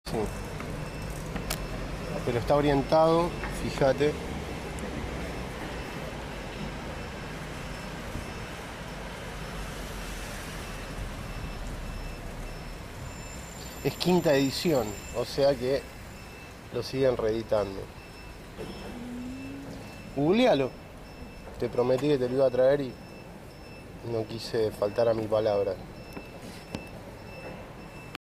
Sí. Pero está orientado, fíjate. Es quinta edición, o sea que lo siguen reeditando. Googlealo. Te prometí que te lo iba a traer y no quise faltar a mi palabra.